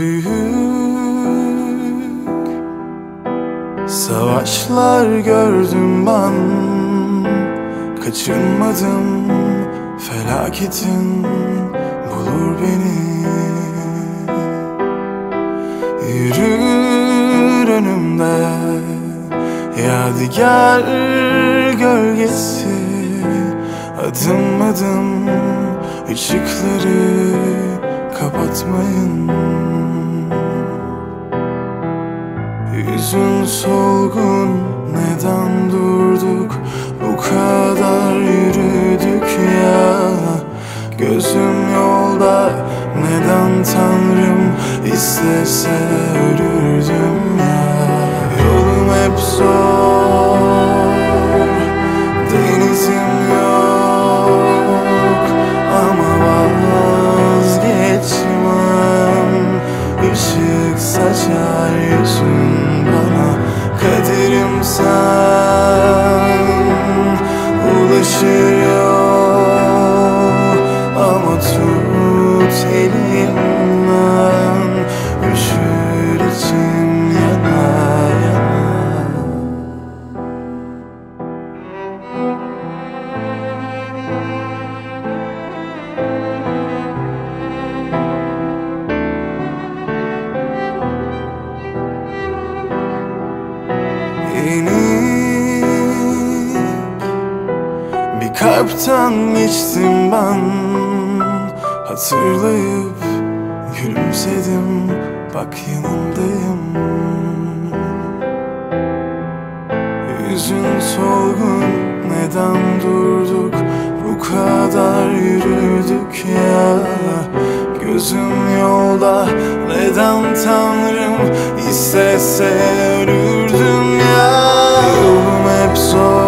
büyük savaşlar gördüm ben, kaçınmadım, felaketin bulur beni. Yürür önümde yadigar gölgesi, adım adım ışıkları kapatmayın. Yüzün solgun, neden durduk, bu kadar yürüdük ya. Gözüm yolda, neden Tanrım istese ölürdüm ya. Yolum hep zor, denizim yok ama vazgeçmem. Işık saçar yüzün bana, kaderim sen, ulaşır yol ama tut elimden, üşür içim yana yana. Bir kalpten geçtim ben, hatırlayıp gülümsedim, bak yanındayım. Yüzün solgun, neden durduk, bu kadar yürüdük ya. Gözüm yolda, neden Tanrım istese ölürdüm ya. Yolum hep zor,